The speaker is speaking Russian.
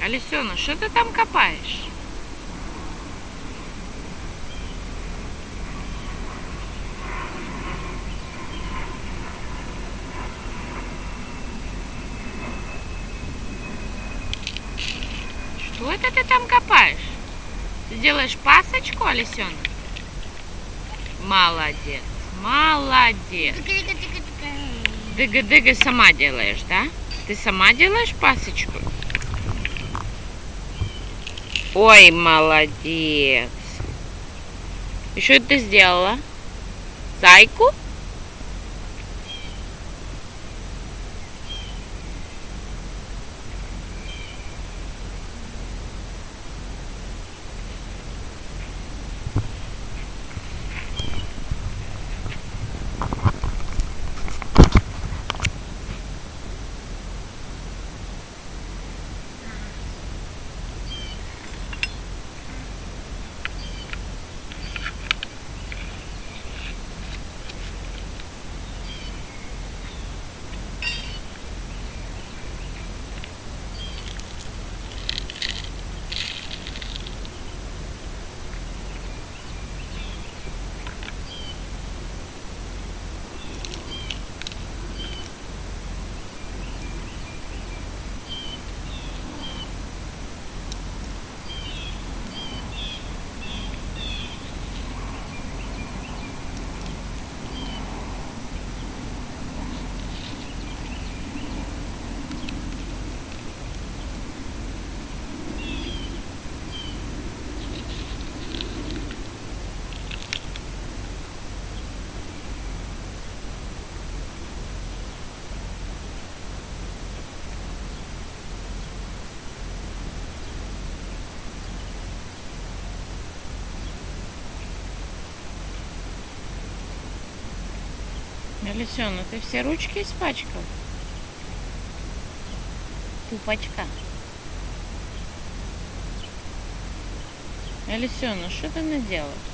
Алисена, что ты там копаешь? Что это ты там копаешь? Ты делаешь пасочку, Алисена? Молодец, молодец. Дыга-дыга сама делаешь, да? Ты сама делаешь пасочку? Ой, молодец. И что ты сделала? Зайку? Алисена, ты все ручки испачкал? Пупочка. Алисена, что ты наделала?